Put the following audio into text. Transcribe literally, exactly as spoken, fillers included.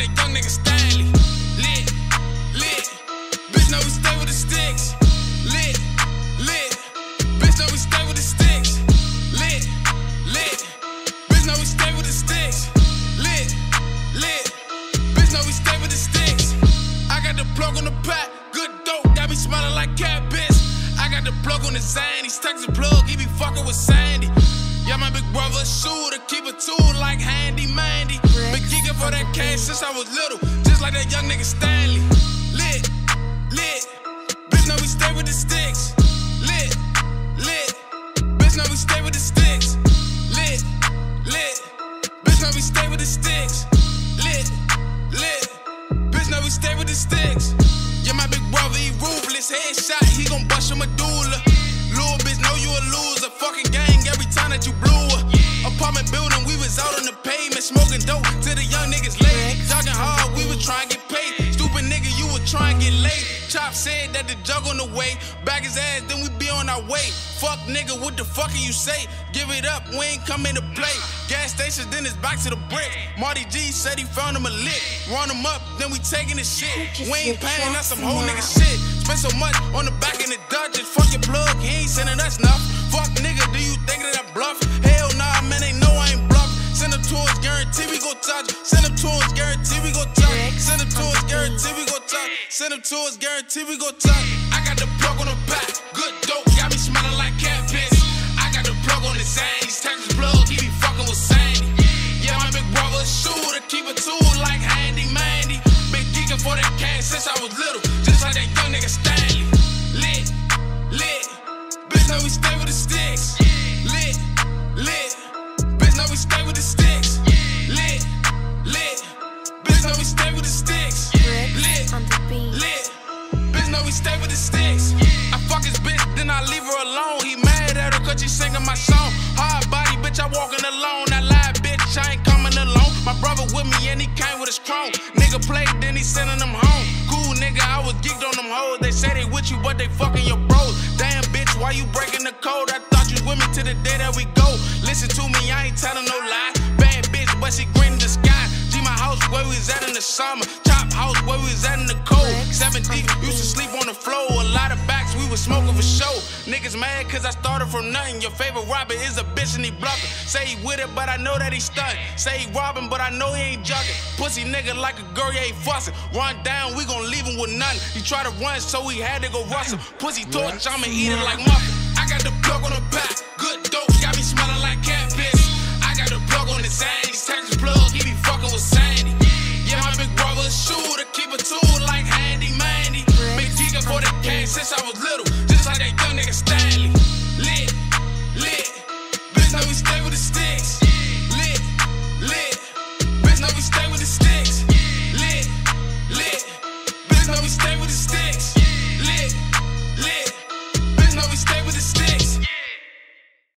that young nigga Stanley. Lit, lit. Bitch, know we stay with the sticks. Lit, lit. Bitch, know we stay with the sticks. Lit, lit. Bitch, know we stay with the sticks. Lit, lit. Bitch, know we stay with the sticks. I got the plug on the pack. Good dope, got me smelling like cat, bitch. I got the plug on the Zane. He stuck the plug, he be fucking with Sandy. Yeah, my big brother a shooter, keep a tool like Handy Mandy. Been geeking for that cash since I was little, just like that young nigga Stanley. Lit, lit. Bitch, know we stay with the sticks. Lit, lit. Bitch, know we stay with the sticks. Lit, lit. Bitch, know we stay with the sticks. Lit, lit. Bitch, know we stay with the sticks. Yeah, my big brother, he ruthless. Headshot, he gon' bust your medulla. Little bitch, know you a loser. Fucking gang every time that you blew her. Apartment building, we was out on the pavement, smoking dope till the young niggas late. Jogging hard, we was trying to get paid. Stupid nigga, you was trying to get late. Chop said that the jug on the way. Back his ass, then we be on our way. Fuck nigga, what the fuck can you say? Give it up, we ain't coming to play. Gas stations, then it's back to the brick. Marty G said he found him a lick. Run him up, then we taking the shit. We ain't paying, that's some whole nigga shit. Spend so much on the back in the Dodgers. Fuck your plug, he ain't sending us enough. Fuck nigga, do you think that I bluff? Hell nah, man, they know I ain't bluff. Send them to us, guarantee we go touch. Send them to us, guarantee we go touch. Send them to us, guarantee we go touch. Send them to us, guarantee we go touch. I got the plug on the back, good dope, got me smelling like cat piss. I got the plug on the Zane, he's Texas plug, he be fucking with Sandy. Yeah, my big brother a shooter, keep a tool like Handy Mandy. Been geeking for that cash since I was little, just like that young nigga Stanley. Lit, lit. Bitch, know we stay with the sticks. Lit, lit. Bitch, know we stay with the sticks. Lit, lit. Bitch, know we stay with the sticks. Lit, lit. Bitch, know we stay with the sticks. I fuck his bitch, then I leave her alone. He mad at her cause she singing my song. Hard body, bitch, I walking alone. That lie, bitch, I ain't coming alone. My brother with me and he came with a strong. Nigga played, then he sending them home. Cool nigga, I was geeked on them hoes. They say they with you, but they fucking your bros. Damn, bitch, why you breaking the code? I thought you with me to the day that we go. Listen to me, I ain't telling no lie. Bad bitch, but she green in the sky. G my house where we was at in the summer. Chop house where we was at in the cold. Seven deep, used to sleep on the floor. A lot of backs, we was smoking for show. Niggas mad cause I started from nothing. Your favorite rapper is a bitch and he bluffing. Say he with it, but I know that he stunting. Say he robbing, but I know he ain't jugging. Pussy nigga like a girl, you ain't fussing. Run down, we gon' leave him with nothing. He try to run, so he had to go rustle. Pussy torch, I'ma eat it like muffin. I got the plug on the back, good dope, got me smelling like cat piss. I got the plug on the Zane, he's Texas plug, he be fucking with Sandy. Yeah, my big brother a shooter, keep a tool like Handy Mandy. Been geeking for the cash since I was little, just like that young nigga Stanley. Lit, lit. Bitch, know we stay with the sticks. Lit, lit. Bitch, know we stay with the sticks.